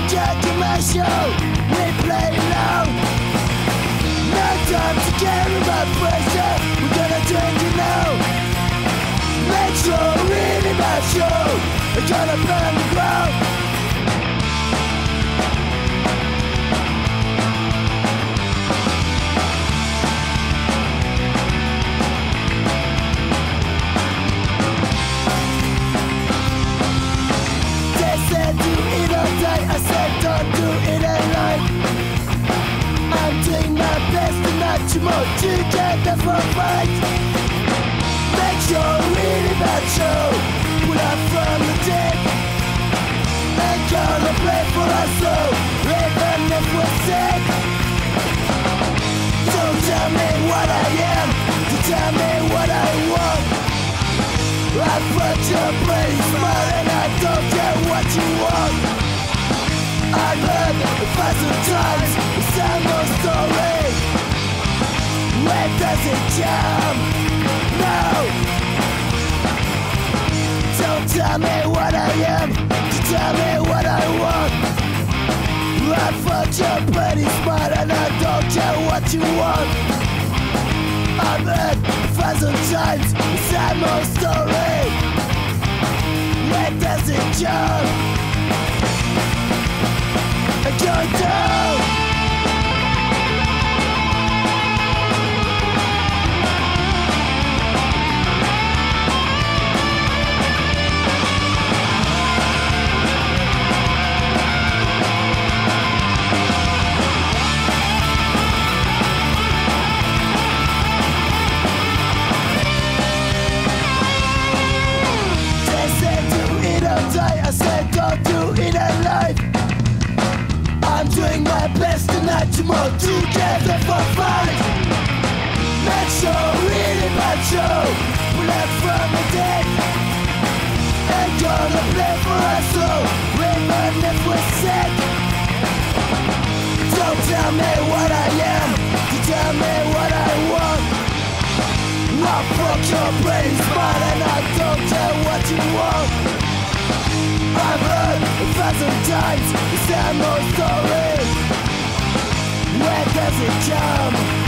judging my show. We play low. No time to care about pressure. We're gonna drink it now. Make sure really about show. We're gonna burn the ground. They said do it all day. I said don't do it at night. I'm doing my best and not too much together for a fight. Make sure really bad show. Pull up from the dead. Ain't gonna play for us so even if we're sick. Don't tell me what I am. Don't tell me what I want. I put your brain smart and I don't care what you want. I've heard 1,000 times the same old story. Where does it jump? No. Don't tell me what I am. Just tell me what I want. I thought you're pretty smart and I don't care what you want. I've heard 1,000 times the same old story. Where does it jump? Go down. I said don't do it at night. I'm doing my best tonight, tomorrow together for fight. Make sure really bad show. We left from the dead. Ain't gonna play for us so even if we're sick. Don't tell me what I am. You tell me what I want. I'll fuck your brain smart and I don't care what you want. I've heard 1,000 times the same old story. Where does it come?